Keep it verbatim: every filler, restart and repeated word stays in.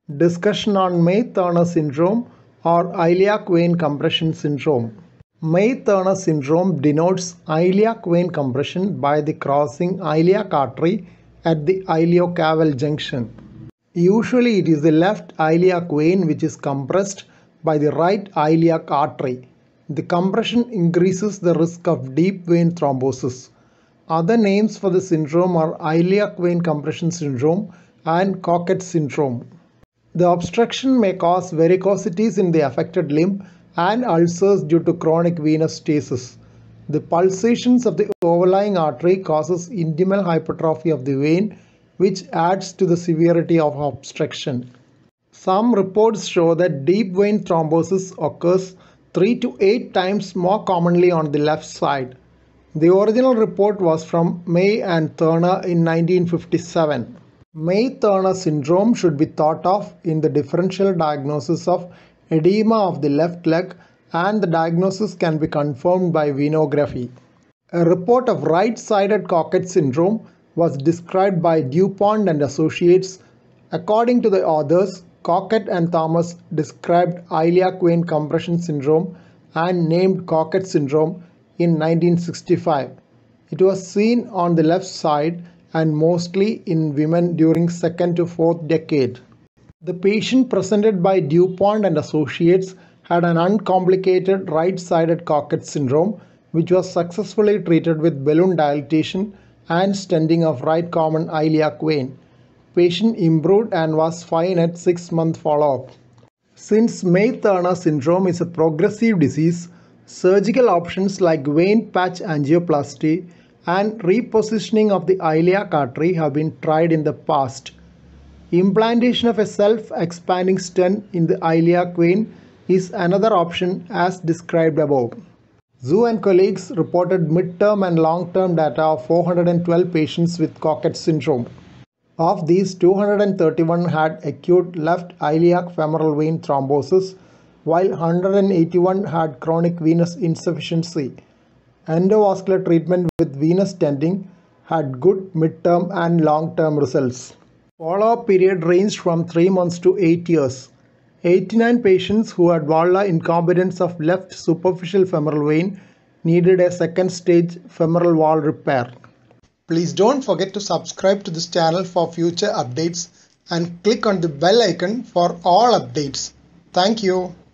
Discussion on May-Thurner syndrome or iliac vein compression syndrome. May-Thurner syndrome denotes iliac vein compression by the crossing iliac artery at the iliocaval junction. Usually it is the left iliac vein which is compressed by the right iliac artery. The compression increases the risk of deep vein thrombosis. Other names for the syndrome are iliac vein compression syndrome and Cockett syndrome. The obstruction may cause varicosities in the affected limb and ulcers due to chronic venous stasis. The pulsations of the overlying artery causes intimal hypertrophy of the vein, which adds to the severity of obstruction. Some reports show that deep vein thrombosis occurs three to eight times more commonly on the left side. The original report was from May and Thurner in nineteen fifty-seven. May-Thurner syndrome should be thought of in the differential diagnosis of edema of the left leg, and the diagnosis can be confirmed by venography. A report of right-sided Cockett syndrome was described by DuPont and Associates. According to the authors, Cockett and Thomas described iliac vein compression syndrome and named Cockett syndrome in nineteen sixty-five. It was seen on the left side and mostly in women during second to fourth decade. The patient presented by DuPont and Associates had an uncomplicated right-sided Cockett syndrome, which was successfully treated with balloon dilatation and stenting of right common iliac vein. Patient improved and was fine at six month follow-up. Since May-Thurner syndrome is a progressive disease, surgical options like vein patch angioplasty and repositioning of the iliac artery have been tried in the past. Implantation of a self-expanding stent in the iliac vein is another option as described above. Zhu and colleagues reported mid-term and long-term data of four hundred twelve patients with Cockett syndrome. Of these, two hundred thirty-one had acute left iliac femoral vein thrombosis, while one hundred eighty-one had chronic venous insufficiency. Endovascular treatment with venous stenting had good mid-term and long-term results. Follow-up period ranged from three months to eight years. eighty-nine patients who had valvular incompetence of left superficial femoral vein needed a second stage femoral valve repair. Please don't forget to subscribe to this channel for future updates and click on the bell icon for all updates. Thank you.